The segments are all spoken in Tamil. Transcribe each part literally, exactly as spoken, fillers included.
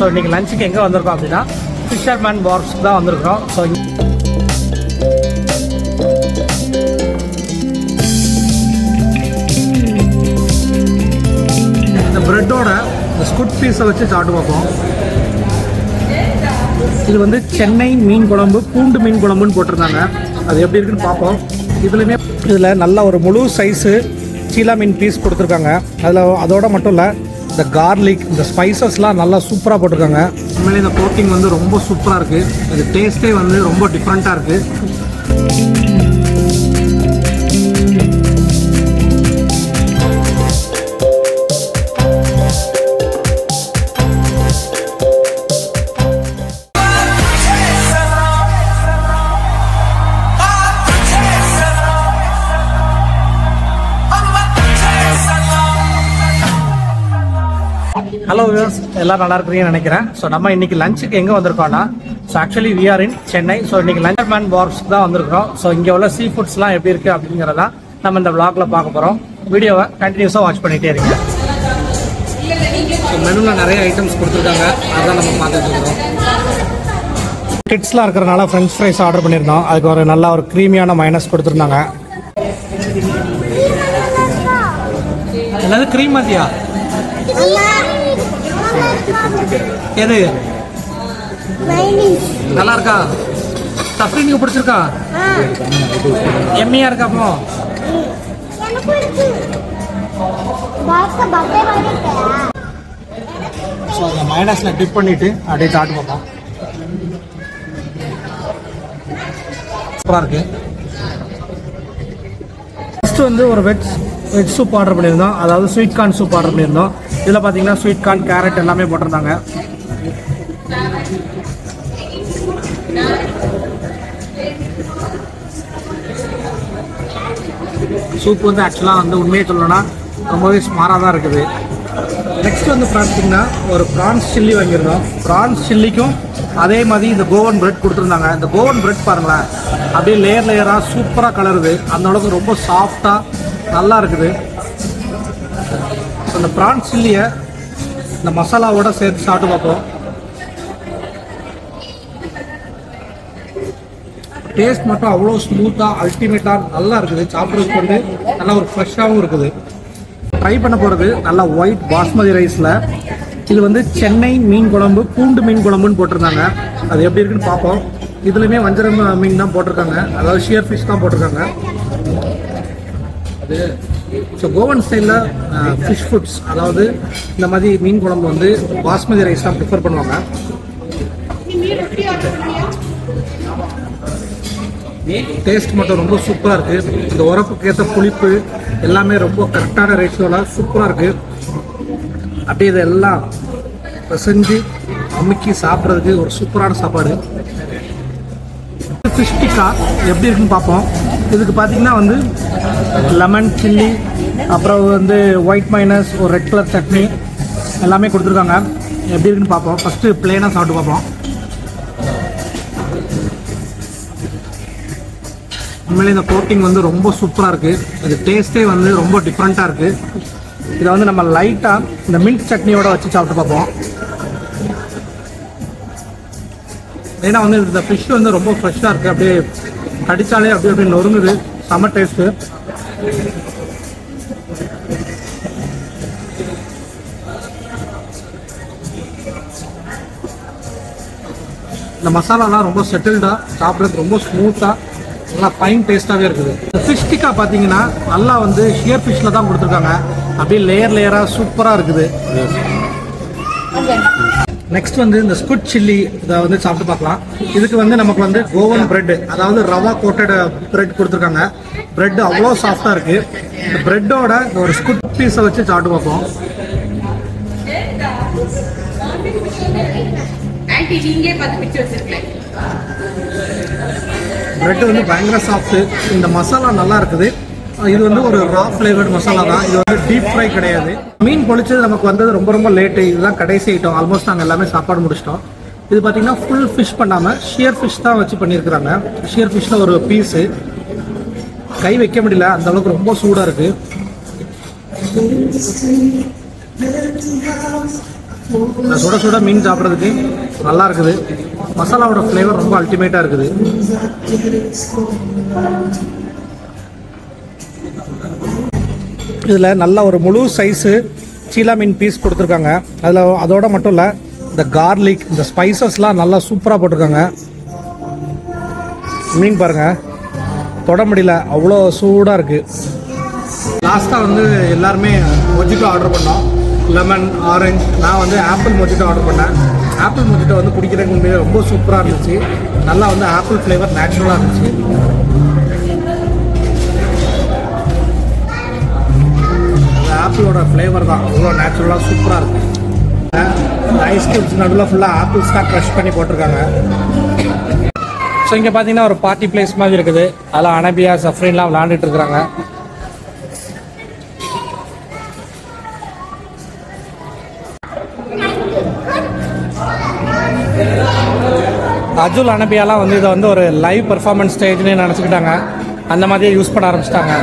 ஸோ இன்றைக்கி லஞ்சுக்கு எங்கே வந்திருக்கோம் அப்படின்னா ஃபிஷர்மேன் வார்ஃப்ஸ்க்கு தான் வந்திருக்கிறோம். ஸோ இந்த ப்ரெட்டோட இந்த ஸ்குட் பீஸை வச்சு சாப்பிட்டு பார்ப்போம். இது வந்து சென்னை மீன் குழம்பு பூண்டு மீன் குழம்புன்னு போட்டிருந்தாங்க. அது எப்படி இருக்குன்னு பார்ப்போம். இதுலையுமே இதில் நல்ல ஒரு முழு சைஸு சீலா மீன் பீஸ் கொடுத்துருக்காங்க. அதில் அதோட மட்டும் இல்லை, இந்த கார்லிக் இந்த ஸ்பைசஸ்லாம் நல்லா சூப்பராக போட்டிருக்காங்க. உண்மையிலே இந்த கோட்டிங் வந்து ரொம்ப சூப்பராக இருக்குது. இது டேஸ்ட்டே வந்து ரொம்ப டிஃப்ரெண்ட்டாக இருக்குது. ஹலோ வியூவர்ஸ், எல்லாரும் நல்லா இருக்கிறீங்கன்னு நினைக்கிறேன். ஸோ நம்ம இன்னைக்கு லஞ்சுக்கு எங்கே வந்திருக்கோம்னா, so actually we are in Chennai. So இன்னைக்கு ஃபிஷர்மேன் வார்ஃப்ஸ்க்கு தான் வந்திருக்கோம். ஸோ இங்கே உள்ள சீ ஃபுட்ஸ்லாம் எப்படி இருக்குது அப்படிங்கிறத நம்ம இந்த vlogல பார்க்க போகிறோம். வீடியோவை கண்டினியூஸாக வாட்ச் பண்ணிகிட்டே இருங்க. ஸோ மெனுவில் நிறைய ஐட்டம்ஸ் கொடுத்துருக்காங்க, அதான் நம்ம பார்த்துட்டு இருக்கோம். கிட்ஸ்லாம் இருக்கிறனால ஃப்ரெஞ்ச் ஃப்ரைஸ் ஆர்டர் பண்ணியிருந்தோம். அதுக்கு ஒரு நல்ல ஒரு க்ரீமியான மைனஸ் கொடுத்துருந்தாங்க. என்னது க்ரீம் மதியா? எது நல்லா இருக்கா? சஃப்ரினுக்கு பிடிச்சிருக்கா? எம்மியா இருக்கா? அப்போ ஸோ அந்த மைனஸ்ல டிப் பண்ணிட்டு அப்படியே சாப்பிட்டு பார்ப்போம். சூப்பராக இருக்கு. ஃபர்ஸ்ட் வந்து ஒரு வெஜ் வெஜ் சூப் ஆர்டர் பண்ணியிருந்தோம். அதாவது ஸ்வீட் கார்ன் சூப் ஆர்டர் பண்ணியிருந்தோம். இதில் பார்த்தீங்கன்னா ஸ்வீட் கார்ன், கேரட் எல்லாமே போட்டிருந்தாங்க. சூப் வந்து ஆக்சுவலாக வந்து உண்மையை சொல்லணும்னா ரொம்பவே ஸ்மாராக தான் இருக்குது. நெக்ஸ்ட் வந்து பார்த்தீங்கன்னா ஒரு ப்ரான்ஸ் சில்லி வாங்கியிருந்தோம். ப்ரான்ஸ் சில்லிக்கும் அதே மாதிரி இந்த கோவன் பிரெட் கொடுத்துருந்தாங்க. இந்த கோவன் பிரெட் பாருங்களேன், அப்படியே லேயர் லேயராக சூப்பராக கலருது. அந்த அளவுக்கு ரொம்ப சாஃப்டாக நல்லா இருக்குது. அந்த ப்ரான்ஸ் சில்லியை இந்த மசாலாவோட சேர்த்து சாப்பிட்டு பார்ப்போம். டேஸ்ட் மட்டும் அவ்வளோ ஸ்மூத்தாக அல்டிமேட்டாக நல்லா இருக்குது. சாப்பிட்றதுக்கு வந்து நல்லா ஒரு ஃப்ரெஷ்ஷாகவும் இருக்குது. ட்ரை பண்ண போகிறது நல்லா ஒயிட் பாஸ்மதி ரைஸில். இது வந்து சென்னை மீன் குழம்பு பூண்டு மீன் குழம்புன்னு போட்டிருந்தாங்க. அது எப்படி இருக்குன்னு பார்ப்போம். இதுலையுமே வஞ்சரம் மீன் தான் போட்டிருக்காங்க, அதாவது ஷியர் ஃபிஷ் தான் போட்டிருக்காங்க. அது ஸோ கோவன் ஸ்டைலில் ஃபிஷ் ஃபுட்ஸ், அதாவது இந்த மாதிரி மீன் குழம்பு வந்து பாஸ்மதி ரைஸ் தான் ப்ரிஃபர் பண்ணுவாங்க. டேஸ்ட் மட்டும் ரொம்ப சூப்பராக இருக்குது. இந்த உரப்புக்கு ஏற்ற புளிப்பு எல்லாமே ரொம்ப கரெக்டான ரேஷியோவில் சூப்பராக இருக்குது. அப்படியே இதெல்லாம் செஞ்சு அமுக்கி சாப்பிட்றதுக்கு ஒரு சூப்பரான சாப்பாடு. ஃபிஷ் டிக்கா எப்படி இருக்குன்னு பார்ப்போம். இதுக்கு பார்த்தீங்கன்னா வந்து லெமன் சில்லி, அப்புறம் வந்து ஒயிட் மைனஸ், ஒரு ரெட் கலர் சட்னி எல்லாமே கொடுத்துருக்காங்க. எப்படி இருக்குன்னு பார்ப்போம். ஃபஸ்ட்டு பிளெயினாக சாப்பிட்டு பார்ப்போம். உண்மையிலே இந்த கோட்டிங் வந்து ரொம்ப சூப்பராக இருக்குது. இது டேஸ்ட்டே வந்து ரொம்ப டிஃப்ரெண்ட்டாக இருக்குது. இதை வந்து நம்ம லைட்டாக இந்த மின்ட் சட்னியோட வச்சு சாப்பிட்டு பார்ப்போம். ஏன்னா வந்து இந்த ஃபிஷ் வந்து ரொம்ப ஃப்ரெஷ்ஷாக இருக்குது. அப்படியே கடிச்சாலே அப்படி அப்படியே நொறுங்குது. செம்ம டேஸ்ட்டு. இந்த மசாலாலாம் ரொம்ப செட்டில்டாக, சாப்பிட்றதுக்கு ரொம்ப ஸ்மூத்தாக, நல்லா ஃபைன் டேஸ்ட்டாகவே இருக்குது. ஃபிஷ் டிக்கா பார்த்தீங்கன்னா நல்லா வந்து ஷியர் ஃபிஷ்ஷில் தான் கொடுத்துருக்காங்க. அப்படியே லேயர் லேயராக சூப்பராக இருக்குது. நெக்ஸ்ட் வந்து இந்த ஸ்குட் சில்லி இதை வந்து சாப்பிட்டு பார்க்கலாம். இதுக்கு வந்து நமக்கு வந்து கோவன் பிரெட், அதாவது ரவா கோட்டட் பிரெட் கொடுத்துருக்காங்க. பிரெட் அவ்வளோ சாஃப்டாக இருக்குது. இந்த பிரெட்டோட ஒரு ஸ்குட் பீஸை வச்சு சாப்பிட்டு பார்ப்போம். பிரெட் வந்து பயங்கர சாஃப்ட்டு. இந்த மசாலா நல்லா இருக்குது. இது வந்து ஒரு ரா ஃப்ளேவர்டு மசாலா தான். இது வந்து டீப் ஃப்ரை கிடையாது. மீன் பொழிச்சது நமக்கு வந்தது ரொம்ப ரொம்ப லேட்டு. இதுதான் கடைசி ஐட்டம். ஆல்மோஸ்ட் நாங்கள் எல்லாமே சாப்பாடு முடிச்சிட்டோம். இது பார்த்தீங்கன்னா ஃபுல் ஃபிஷ் பண்ணாமல் ஷியர் ஃபிஷ் தான் வச்சு பண்ணியிருக்கிறாங்க. ஷியர் ஃபிஷ்ஷில் ஒரு பீஸு கை வைக்க முடியல, அந்த அளவுக்கு ரொம்ப சூடாக இருக்குது. சுட சுட மீன் சாப்பிட்றதுக்கு நல்லா இருக்குது. மசாலாவோட ஃப்ளேவர் ரொம்ப அல்டிமேட்டாக இருக்குது. இதில் நல்ல ஒரு முழு சைஸு சீலா மீன் பீஸ் கொடுத்துருக்காங்க. அதில் அதோட மட்டும் இல்லை, இந்த கார்லிக், இந்த ஸ்பைசஸ்லாம் நல்லா சூப்பராக போட்டிருக்காங்க. மீன் பாருங்கள், தொட முடியல, அவ்வளோ சூடாக இருக்குது. லாஸ்ட்டாக வந்து எல்லாருமே மொஜிட்டோ ஆர்டர் பண்ணோம். Lemon, orange. நான் வந்து ஆப்பிள் மொஜிட்டோ ஆர்டர் பண்ணேன். ஆப்பிள் மொஜிட்டோ வந்து குடிக்கிறதுக்கு உண்மையிலே ரொம்ப சூப்பராக இருந்துச்சு. நல்லா வந்து ஆப்பிள் ஃப்ளேவர் நேச்சுரலாக இருந்துச்சு. ஆப்பிளோட ஃப்ளேவர் தான் அவ்வளோ நேச்சுரலாக சூப்பராக இருக்குது. ஐஸ் கியூப்ஸ் நடுவில் ஃபுல்லாக ஆப்பிள்ஸ் தான் க்ரஷ் பண்ணி போட்டிருக்காங்க. ஸோ இங்கே பார்த்தீங்கன்னா ஒரு பார்ட்டி பிளேஸ் மாதிரி இருக்குது. அதெல்லாம் அனபியா, சஃப்ரின்லாம் விளாண்டுட்டு இருக்கிறாங்க. அஜுல் அனபியாலாம் வந்து இதை வந்து ஒரு லைவ் பெர்ஃபார்மன்ஸ் ஸ்டேஜ்னு நினச்சிக்கிட்டாங்க. அந்த மாதிரியே யூஸ் பண்ண ஆரம்பிச்சிட்டாங்க.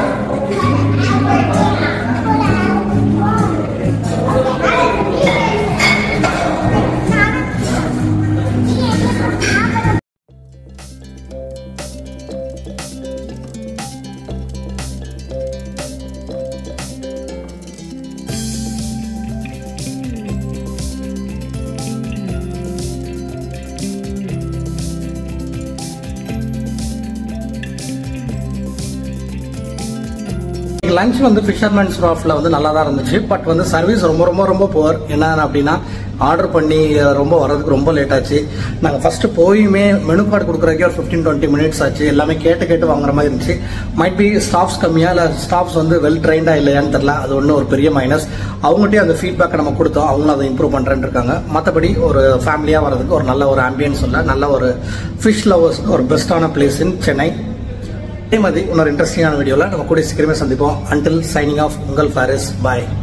லஞ்ச் வந்து ஃபிஷர்மேன்ஸ் வார்ஃப்ல வந்து நல்லா தான் இருந்துச்சு. பட் வந்து சர்வீஸ் ரொம்ப ரொம்ப ரொம்ப புவர். என்ன அப்படின்னா ஆர்டர் பண்ணி ரொம்ப வரதுக்கு ரொம்ப லேட் ஆச்சு. நாங்கள் ஃபர்ஸ்ட் போயுமே மெனு கார்டு கொடுக்குறதுக்கே ஒரு ஃபிஃப்டீன் டுவெண்ட்டி மினிட்ஸ் ஆச்சு. எல்லாமே கேட்டு கேட்டு வாங்குற மாதிரி இருந்துச்சு. மைட் பி ஸ்டாஃப்ஸ் கம்மியா இல்லை ஸ்டாஃப்ஸ் வந்து வெல் ட்ரெயின்டா இல்லையான்னு தெரியல. அது ஒன்றும் ஒரு பெரிய மைனஸ். அவங்ககிட்டயே அந்த ஃபீட்பேக்கை நம்ம கொடுத்தோம். அவங்களும் அதை இம்ப்ரூவ் பண்ணுறேன்னு இருக்காங்க. மற்றபடி ஒரு ஃபேமிலியாக வரதுக்கு ஒரு நல்ல ஒரு ஆம்பியன்ஸ் இல்லை, நல்ல ஒரு ஃபிஷ் லவர்ஸ்க்கு ஒரு பெஸ்ட்டான பிளேஸ் இன் சென்னை. அதே மாதிரி இன்னொரு இன்ட்ரெஸ்டிங்கான வீடியோவில் நம்ம கூட சீக்கிரமே சந்திப்போம். அன்டில் சைனிங் ஆஃப், உங்கள் ஃபாரிஸ். பாய்.